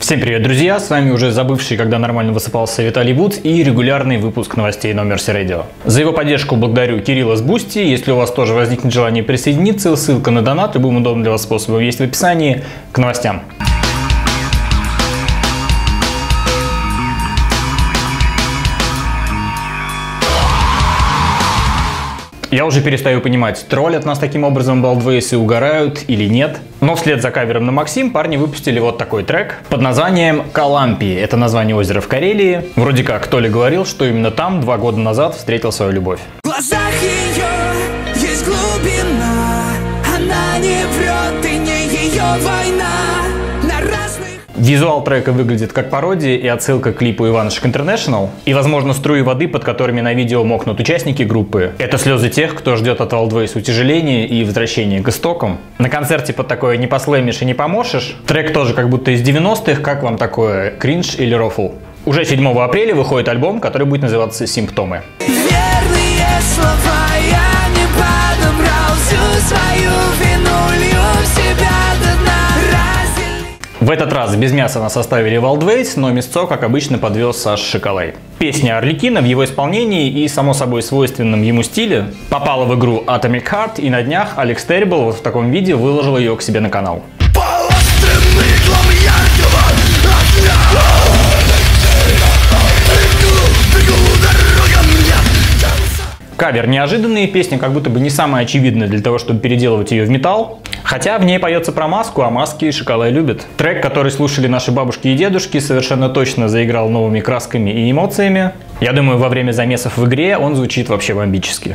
Всем привет, друзья! С вами уже забывший, когда нормально высыпался, Виталий Вудс и регулярный выпуск новостей на Mercy Radio. За его поддержку благодарю Кирилла с Boosty. Если у вас тоже возникнет желание присоединиться, ссылка на донат любым удобным для вас способом есть в описании. К новостям. Я уже перестаю понимать, троллят нас таким образом Baldways и угорают или нет. Но вслед за кавером на Максим парни выпустили вот такой трек под названием Калампи. Это название озера в Карелии. Вроде как Толя говорил, что именно там 2 года назад встретил свою любовь. В глазах ее есть глубина, она не врет и не ее война. Визуал трека выглядит как пародия и отсылка к клипу Иванушек International. И, возможно, струи воды, под которыми на видео мокнут участники группы. Это слезы тех, кто ждет от Baldways утяжеления и возвращения к истокам. На концерте под такое не послэмишь и не поможешь. Трек тоже как будто из 90-х. Как вам такое? Кринж или рофл? Уже 7 апреля выходит альбом, который будет называться «Симптомы». Верные слова, я не подобрал всю свою вину, лью в себя до дна. В этот раз без мяса нас оставили Baldways, но мясцо, как обычно, подвез Саша Шоколай. Песня Арлекина в его исполнении и, само собой, свойственном ему стиле попала в игру Atomic Heart, и на днях Алекс Terrible вот в таком виде выложил ее к себе на канал. Кавер неожиданный, песня как будто бы не самая очевидная для того, чтобы переделывать ее в металл. Хотя в ней поется про маску, а маски Шоколай любит. Трек, который слушали наши бабушки и дедушки, совершенно точно заиграл новыми красками и эмоциями. Я думаю, во время замесов в игре он звучит вообще бомбически.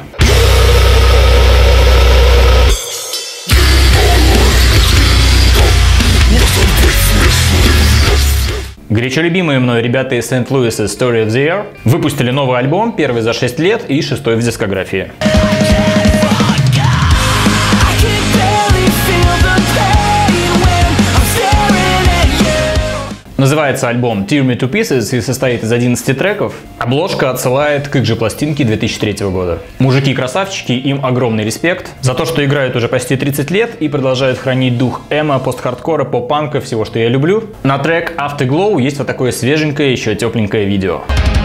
Горячо любимые мной ребята из St. Louis Story of the Year выпустили новый альбом, первый за 6 лет и 6-й в дискографии. Называется альбом Tear Me to Pieces и состоит из 11 треков. Обложка отсылает к их же пластинке 2003 года. Мужики красавчики, им огромный респект за то, что играют уже почти 30 лет и продолжают хранить дух эмо, пост-хардкора, поп-панка, всего, что я люблю. На трек Afterglow есть вот такое свеженькое, еще тепленькое видео.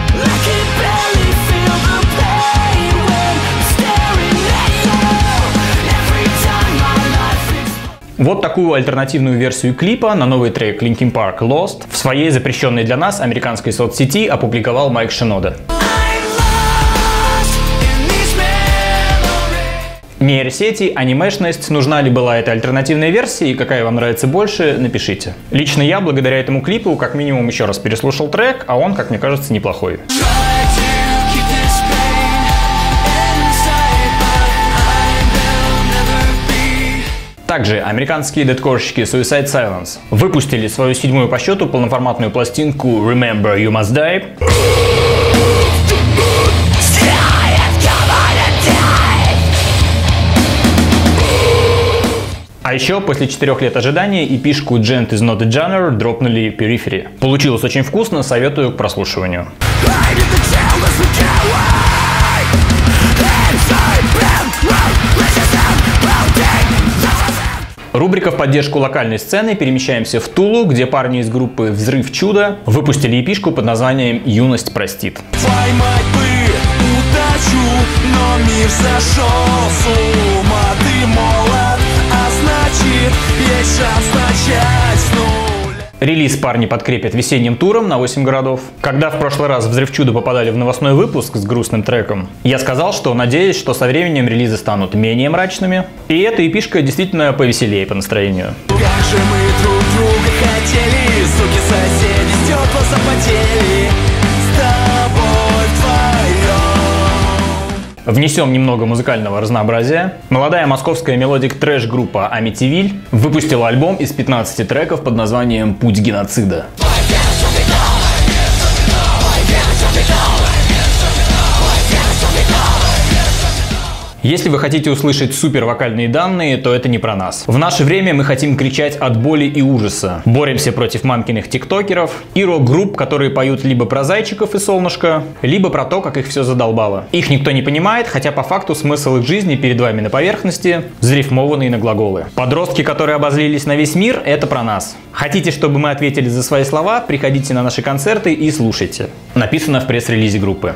Вот такую альтернативную версию клипа на новый трек Linkin Park Lost в своей запрещенной для нас американской соцсети опубликовал Майк Шинода. Нейросети, анимешность, нужна ли была эта альтернативная версия и какая вам нравится больше, напишите. Лично я благодаря этому клипу как минимум еще раз переслушал трек, а он, как мне кажется, неплохой. Также американские дэткорщики Suicide Silence выпустили свою 7-ю по счету полноформатную пластинку Remember You Must Die. А еще после 4 лет ожидания эпишку Gent is not a genre дропнули Periphery. Получилось очень вкусно, советую к прослушиванию. Рубрика в поддержку локальной сцены. Перемещаемся в Тулу, где парни из группы Взрыв Чудо выпустили эпишку под названием «Юность простит». Поймать бы удачу, но мир сошел с ума. Ты молод, а значит есть шанс начать с нуля. Релиз парни подкрепят весенним туром на 8 городов. Когда в прошлый раз Взрыв Чудо попадали в новостной выпуск с грустным треком, я сказал, что надеюсь, что со временем релизы станут менее мрачными. И эта эпишка действительно повеселее по настроению. Как же мы друг друга хотели, суки соседи, стекла запотели. С тобой вдвоем. Внесем немного музыкального разнообразия. Молодая московская мелодик-трэш-группа Amityville выпустила альбом из 15 треков под названием «Путь геноцида». Если вы хотите услышать супер вокальные данные, то это не про нас. В наше время мы хотим кричать от боли и ужаса. Боремся против мамкиных тиктокеров и рок-групп, которые поют либо про зайчиков и солнышко, либо про то, как их все задолбало. Их никто не понимает, хотя по факту смысл их жизни перед вами на поверхности, зарифмованные на глаголы. Подростки, которые обозлились на весь мир, это про нас. Хотите, чтобы мы ответили за свои слова, приходите на наши концерты и слушайте. Написано в пресс-релизе группы.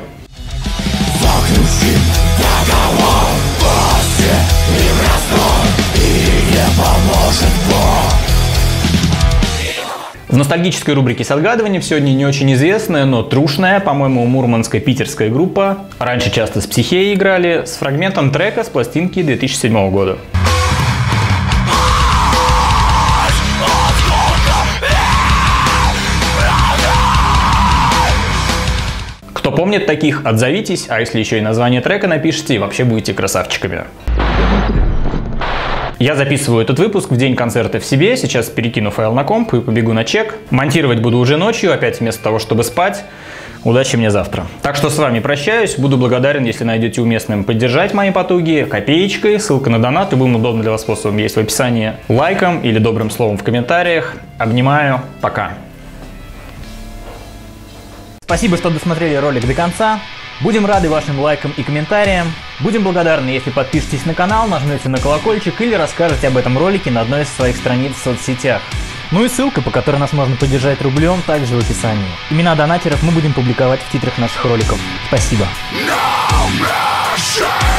В ностальгической рубрике с отгадыванием сегодня не очень известная, но трушная, по-моему, мурманская питерская группа. Раньше часто с Психеей играли, с фрагментом трека с пластинки 2007 года. Кто помнит таких, отзовитесь, а если еще и название трека напишите, вообще будете красавчиками. Я записываю этот выпуск в день концерта в себе, сейчас перекину файл на комп и побегу на чек. Монтировать буду уже ночью, опять вместо того, чтобы спать. Удачи мне завтра. Так что с вами прощаюсь, буду благодарен, если найдете уместным поддержать мои потуги копеечкой, ссылка на донат любым удобным для вас способом есть в описании, лайком или добрым словом в комментариях. Обнимаю, пока. Спасибо, что досмотрели ролик до конца. Будем рады вашим лайкам и комментариям. Будем благодарны, если подпишетесь на канал, нажмете на колокольчик или расскажете об этом ролике на одной из своих страниц в соцсетях. Ну и ссылка, по которой нас можно поддержать рублем, также в описании. Имена донатеров мы будем публиковать в титрах наших роликов. Спасибо.